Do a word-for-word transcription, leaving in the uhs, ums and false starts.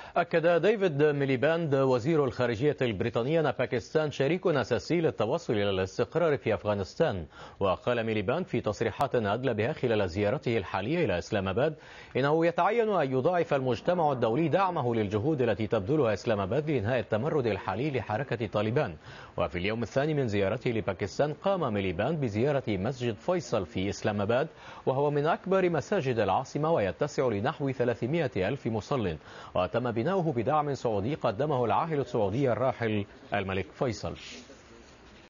أكد ديفيد ميليباند وزير الخارجية البريطاني أن باكستان شريك أساسي للتوصل إلى الاستقرار في أفغانستان. وقال ميليباند في تصريحات أدلى بها خلال زيارته الحالية إلى إسلام آباد إنه يتعين أن يضاعف المجتمع الدولي دعمه للجهود التي تبذلها إسلام آباد لإنهاء التمرد الحالي لحركة طالبان. وفي اليوم الثاني من زيارته لباكستان قام ميليباند بزيارة مسجد فيصل في إسلام آباد، وهو من أكبر مساجد العاصمة ويتسع لنحو ثلاثمائة ألف مصل، وتم بناؤه بدعم سعودي قدمه العاهل السعودي الراحل الملك فيصل.